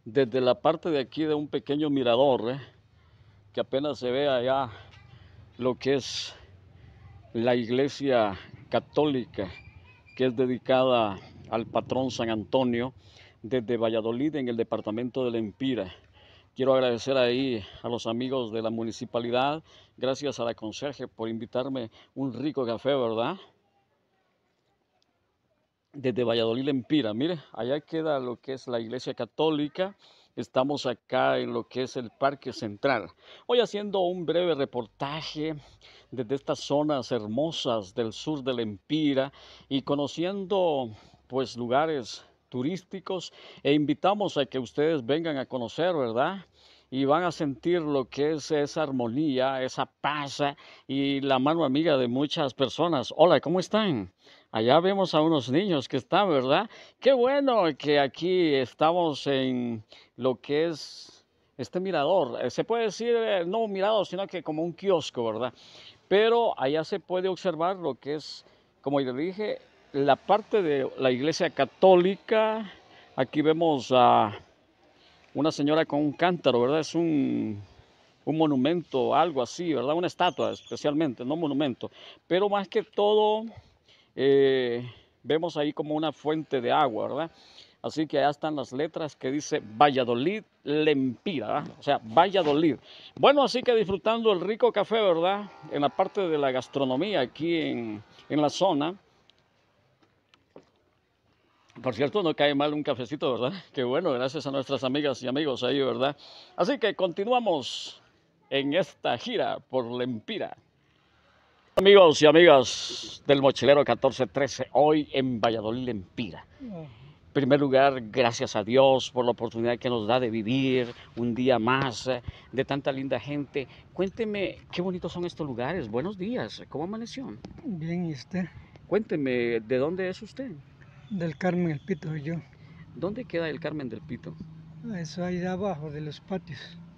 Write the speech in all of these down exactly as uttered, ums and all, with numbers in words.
desde la parte de aquí de un pequeño mirador, ¿eh? Que apenas se ve allá lo que es la iglesia católica, que es dedicada al patrón San Antonio, desde Valladolid, en el departamento del Empira. Quiero agradecer ahí a los amigos de la municipalidad, gracias a la conserje por invitarme un rico café, ¿verdad? Desde Valladolid Empira. Mire, allá queda lo que es la iglesia católica. Estamos acá en lo que es el Parque Central. Hoy haciendo un breve reportaje desde estas zonas hermosas del sur del Empira y conociendo pues lugares turísticos e invitamos a que ustedes vengan a conocer, ¿verdad? Y van a sentir lo que es esa armonía, esa paz y la mano amiga de muchas personas. Hola, ¿cómo están? Allá vemos a unos niños que están, ¿verdad? Qué bueno que aquí estamos en lo que es este mirador. Eh, Se puede decir, eh, no un mirador, sino que como un kiosco, ¿verdad? Pero allá se puede observar lo que es, como ya dije, la parte de la iglesia católica. Aquí vemos a una señora con un cántaro, ¿verdad? Es un, un monumento, algo así, ¿verdad? Una estatua especialmente, no monumento. Pero más que todo, eh, vemos ahí como una fuente de agua, ¿verdad? Así que allá están las letras que dice Valladolid Lempira, ¿verdad? O sea, Valladolid. Bueno, así que disfrutando el rico café, ¿verdad? En la parte de la gastronomía aquí en, en la zona. Por cierto, no cae mal un cafecito, ¿verdad? Qué bueno, gracias a nuestras amigas y amigos ahí, ¿verdad? Así que continuamos en esta gira por Lempira. Amigos y amigas del Mochilero catorce trece, hoy en Valladolid, Lempira. En primer lugar, gracias a Dios por la oportunidad que nos da de vivir un día más eh, de tanta linda gente. Cuénteme, qué bonitos son estos lugares. Buenos días, ¿cómo amaneció? Bien, ¿y usted? Cuénteme, ¿de dónde es usted? Del Carmen El Pito soy yo. ¿Dónde queda el Carmen del Pito? Ah, Eso ahí de abajo, de los patios.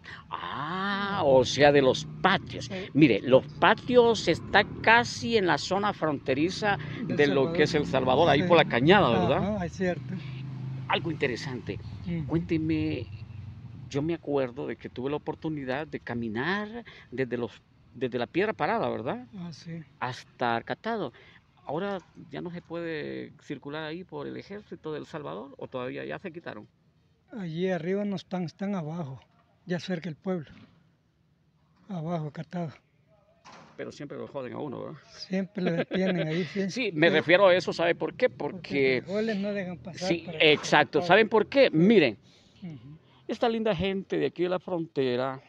Ah, Ajá. o sea, de los patios. Eh, Mire, los patios está casi en la zona fronteriza del de lo que Salvador. es El Salvador, ahí por Sí. la cañada, ¿verdad? Ajá, es cierto. Algo interesante. Ujú. Cuénteme, yo me acuerdo de que tuve la oportunidad de caminar desde los, desde la Piedra Parada, ¿verdad? Ah, sí. Hasta Arcatado. Ahora ya no se puede circular ahí por el ejército del Salvador, o todavía ya se quitaron, Allí arriba no están, están abajo, ya cerca del pueblo. Abajo, catado. pero siempre lo joden a uno, ¿verdad? Siempre lo detienen ahí, sí. Sí, me Eh, refiero a eso, ¿sabe por qué? porque Porque, frijoles no dejan pasar sí, para, para exacto, catado. ¿saben por qué? Sí. Miren, Ujú. esta linda gente de aquí de la frontera,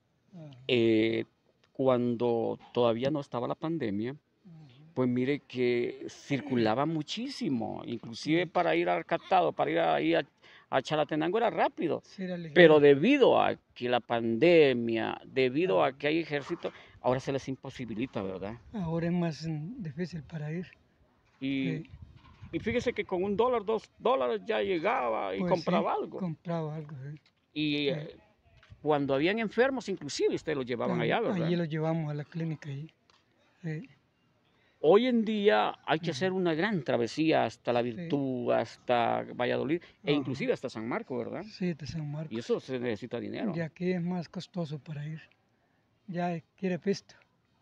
Ajá. eh, cuando todavía no estaba la pandemia, Ujú. pues mire que circulaba muchísimo, inclusive Sí, para ir al Catado, para ir ahí a, a Chalatenango era rápido, sí era pero ligero. debido a que la pandemia, debido Ajá. a que hay ejército, ahora se les imposibilita, ¿verdad? Ahora es más mm, difícil para ir. Y, Sí. y fíjese que con un dólar, dos dólares ya llegaba y Pues sí, compraba algo. compraba algo. Sí. Y Sí. eh, cuando habían enfermos, inclusive, ustedes los llevaban allá, Tam- ¿verdad? allí lo llevamos a la clínica. Allí. Sí. Hoy en día hay que Ujú. hacer una gran travesía hasta La Sí. Virtud, hasta Valladolid e Ajá. inclusive hasta San Marco, ¿verdad? Sí, de San Y Marcos. eso se necesita dinero. Y aquí es más costoso para ir. Ya quiere pisto.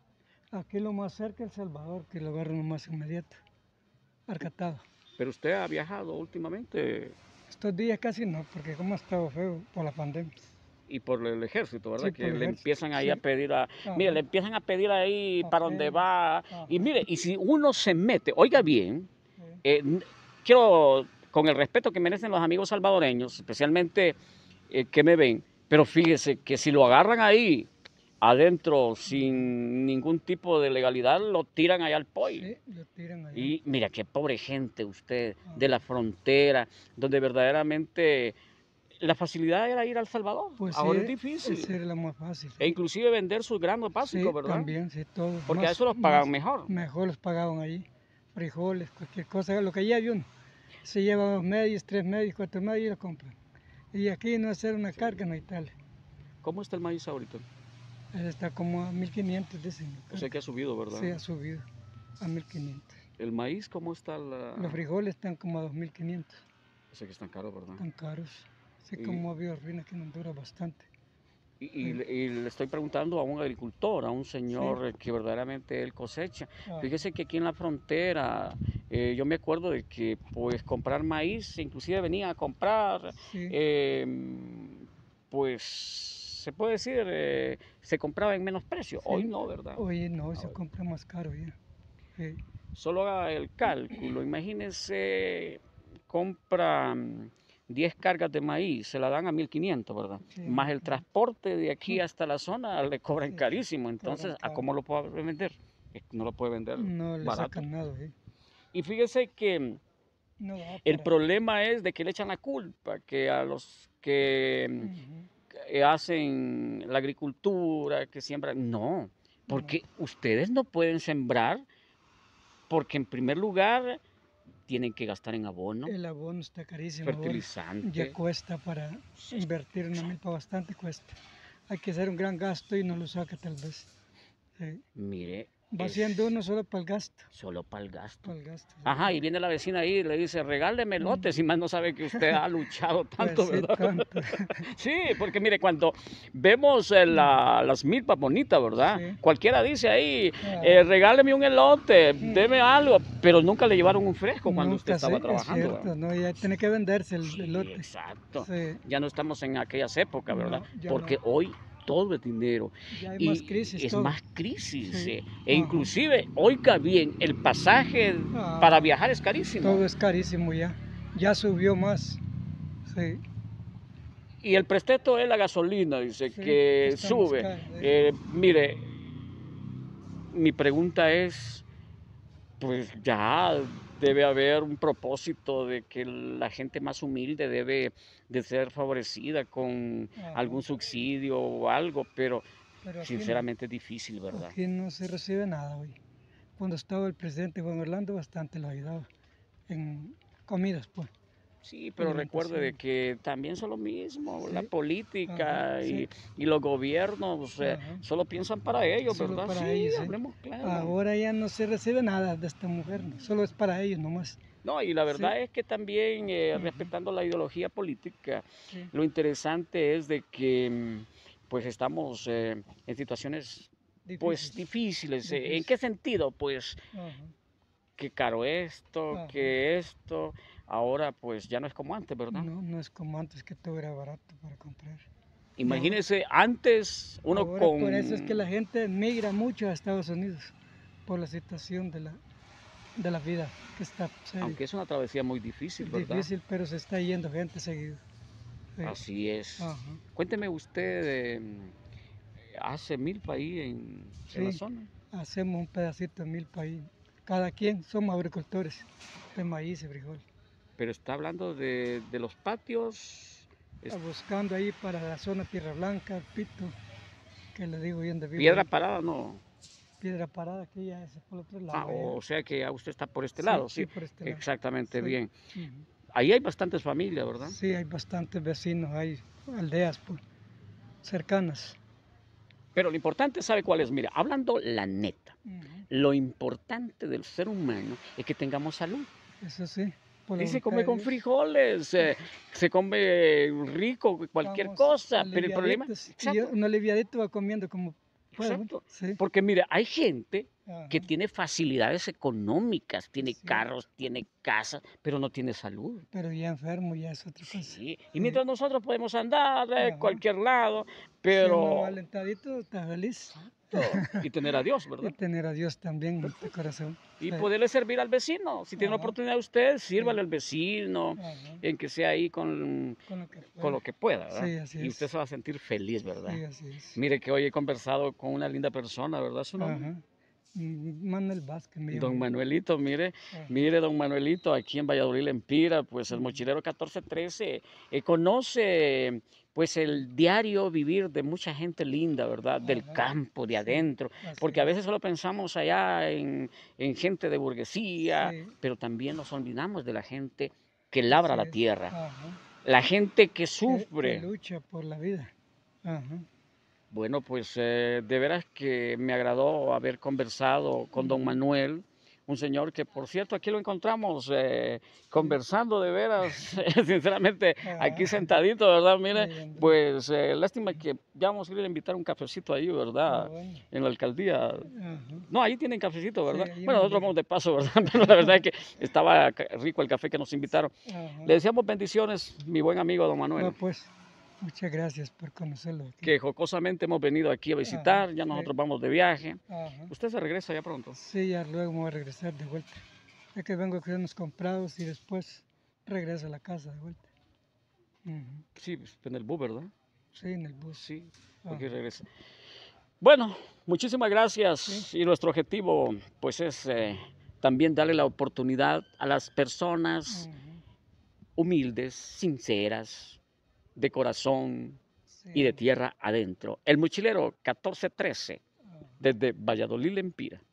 Aquí lo más cerca es El Salvador, que el lugar más inmediato. Arcatado. Pero usted ha viajado últimamente Estos días casi no, porque como ha estado feo por la pandemia. y por el ejército, Sí, ¿verdad? por Que el le ejército. empiezan ahí a Sí. pedir a, mire, le Ajá. empiezan a pedir ahí para donde Papeles. va. Y Ajá. mire, y si uno se mete, oiga bien, Sí. eh, quiero, con el respeto que merecen los amigos salvadoreños, especialmente eh, que me ven, pero fíjese que si lo agarran ahí adentro Ujú. sin ningún tipo de legalidad, lo tiran allá al pollo. Sí, lo tiran allá. Y mira, qué pobre gente usted de Ajá. la frontera, donde verdaderamente la facilidad era ir a El Salvador. Pues sí, Ahora es difícil. esa era la más fácil. E inclusive vender sus granos básicos, Sí, ¿verdad? también, sí, todo, Porque a más, eso los pagan más, mejor. mejor los pagaban allí. Frijoles, cualquier cosa, lo que allá hay uno. Se lleva dos medios, tres medios, cuatro medios y lo compran. Y aquí no hacer una Sí. carga, no hay tal. ¿Cómo está el maíz ahorita? Él está como a mil quinientos, dicen. La O sea carga. que ha subido, ¿verdad? Sí, ha subido a mil quinientos. El maíz, ¿cómo está la...? Los frijoles están como a dos mil quinientos. O sea que están caros, ¿verdad? Están caros. Así Y, como ha habido ruina aquí en Honduras bastante. y, y Sí, le y le estoy preguntando a un agricultor, a un sí. señor que verdaderamente él cosecha. Ajá, Fíjese que aquí en la frontera, eh, yo me acuerdo de que pues comprar maíz, inclusive venía a comprar, sí. em, pues se puede decir, eh, se compraba en menos precio. Hoy Sí, no, ¿verdad? oye, no, se Ahora, compra más caro ya. Sí, solo haga el cálculo, imagínese, compra mm, diez cargas de maíz, se la dan a mil quinientos, ¿verdad? sí, Más el mil quinientos. transporte de aquí hasta la zona le cobran Sí, carísimo, cobran entonces, ¿a caro. cómo lo puede vender? Es que no lo puede vender No le barato. sacan nada, sí. Y fíjese que mm, No da el para. problema es de que le echan la culpa, que a los que mm, Ujú. que hacen la agricultura, que siembran, no, No, porque ustedes no pueden sembrar porque en primer lugar tienen que gastar en abono, el abono está carísimo ahora. Ya fertilizante. cuesta para Sí, invertir una exacto. milpa bastante cuesta. Hay que hacer un gran gasto y no lo saca tal vez. Sí. Mire, Va haciendo es uno solo para el gasto. solo para el gasto. Para el gasto, sí. Ajá, y viene la vecina ahí y le dice, regáleme Mm, lotes, y más no sabe que usted ha luchado Pues tanto, sí, ¿verdad? tanto. Sí, porque mire, cuando vemos eh, Mm, la- las milpas bonitas, ¿verdad? Sí. Cualquiera dice ahí, Ah, eh, regáleme un elote, mm, deme algo, pero nunca le llevaron un fresco cuando usted Nunca estaba sé, es trabajando, ¿verdad? cierto, ¿no? Ya tiene que venderse el, el Sí, lote. exacto. Sí. Ya no estamos en aquellas épocas, ¿verdad? No, ya Porque no. hoy todo es dinero Ya hay más y crisis es todo. más crisis. Sí. eh, E Ajá. inclusive, oiga bien, el pasaje para Ah, viajar es carísimo. todo es carísimo ya. Ya subió más. Sí, Y el presteto es la gasolina, dice sí, que está más sube. caro. Sí. Eh, mire, mi pregunta es, pues ya debe haber un propósito de que la gente más humilde debe de ser favorecida con Ajá. algún subsidio o algo, pero Pero aquí no. sinceramente es difícil, ¿verdad? Aquí no se recibe nada hoy. Cuando estaba el presidente Juan Orlando, bastante lo ayudaba en comidas, pues, Sí, pero recuerde de alimentación. que también son lo mismo, la Sí, ajá, política sí, y, y los gobiernos eh, ajá. solo piensan para ellos, Solo ¿verdad? para Sí, ellos, sí. hablemos claro. Ahora ya no se recibe nada de esta mujer, no, solo es para ellos nomás. No, y la Sí, verdad es que también, eh, ujú, respetando la ideología política, sí, lo interesante es de que mm, pues estamos eh, en situaciones pues difícil, difíciles. eh, ¿En difícil. qué sentido? Pues Ajá, que caro esto, ajá. que esto, ahora pues ya no es como antes, ¿verdad? No, no es como antes que todo era barato para comprar. Y ahora, Imagínense, antes uno ahora por eso es que la con, gente migra mucho a Estados Unidos, por la situación de la, de la vida, que está seria. aunque es una travesía muy difícil, ¿verdad? Difícil, pero se está yendo gente seguido. Sí, Así es. ajá. Cuénteme usted, eh, ¿hace milpa ahí en, en la Sí, zona? hacemos un pedacito de milpa ahí. Cada quien somos agricultores de maíz y frijol. Pero está hablando de, de los patios, Ah, es buscando ahí para la zona Tierra Blanca, Pito, que le digo yo donde vivo piedra ahí. parada, no. Piedra Parada, que ya es por otro Ah, lado allá. o sea que ya usted está por este Sí, lado, sí, sí, por este lado. exactamente Sí. bien. Ujú. Ahí hay bastantes familias, ¿verdad? Sí, hay bastantes vecinos, hay aldeas pues, cercanas. Pero lo importante, ¿sabe cuál es? Mira, hablando la neta, Ujú. lo importante del ser humano es que tengamos salud. Eso sí, por la Sí, se voluntad come de con Dios. frijoles, eh, se come rico, cualquier Estamos cosa, pero el problema, aliviaditos y yo, exacto, un aliviadito va comiendo como pueda. exacto. Sí, Porque mira, hay gente ajá, que tiene facilidades económicas, es tiene cierto. carros, tiene casas, pero no tiene salud. Pero ya enfermo ya es otra cosa. Sí, y Sí, mientras nosotros podemos andar a ajá. cualquier lado, Si uno pero alentadito está feliz. exacto, y tener a Dios, Y ¿verdad? tener a Dios también en tu Perfecto. corazón. Y Sí, poderle servir al vecino. Si tiene la ajá, oportunidad usted, sí, sírvale al vecino, ajá. en que sea ahí con, Con lo que con pueda. lo que pueda, ¿verdad? Sí, así Y usted es. se va a sentir feliz, ¿verdad? Sí, así es. Mire que hoy he conversado con una linda persona, ¿verdad? Su nombre. Ajá. Mm, Manuel Vázquez me llamo Don yo. Manuelito, mire, Ajá. mire, don Manuelito, aquí en Valladolid, Empira, pues el Ujú. mochilero catorce trece eh, conoce pues el diario vivir de mucha gente linda, ¿verdad? Del Ajá. campo, de Sí, adentro, así porque a es. veces solo pensamos allá en, en gente de burguesía, Sí, pero también nos olvidamos de la gente que labra así la es. tierra, Ajá. la gente que Que, que sufre. lucha por la vida. Ajá. Bueno, pues eh, de veras que me agradó haber conversado con don Ujú. Manuel, un señor que, por cierto, aquí lo encontramos eh, conversando de veras, sinceramente, aquí Ah, sentadito, ¿verdad? Mire, ahí ando. pues eh, lástima que ya vamos a ir a invitar un cafecito ahí, Ah, ¿verdad? bueno. En la alcaldía. Ajá. No, ahí tienen cafecito, Sí, ¿verdad? ahí Bueno, me nosotros llega. vamos de paso, ¿verdad? Pero la verdad es que estaba ca- rico el café que nos invitaron. Le Ajá. deseamos bendiciones, mi buen amigo don No, Manuel, pues, muchas gracias por conocerlo aquí. que jocosamente hemos venido aquí a Ajá, visitar, ya sí, nosotros vamos de viaje. ajá. Usted se regresa ya pronto. Sí, ya luego me voy a regresar de vuelta. Es que vengo a hacer unos comprados y después regreso a la casa de vuelta. Ujú. Sí, pues, en el bus, ¿verdad? Sí, en el bus. Sí, Ajá. aquí regresa. Bueno, muchísimas Sí. gracias y nuestro objetivo pues es eh, también darle la oportunidad a las personas Ujú. humildes, sinceras, de corazón y de Sí. tierra adentro. El mochilero catorce trece Ajá. desde Valladolid, Lempira.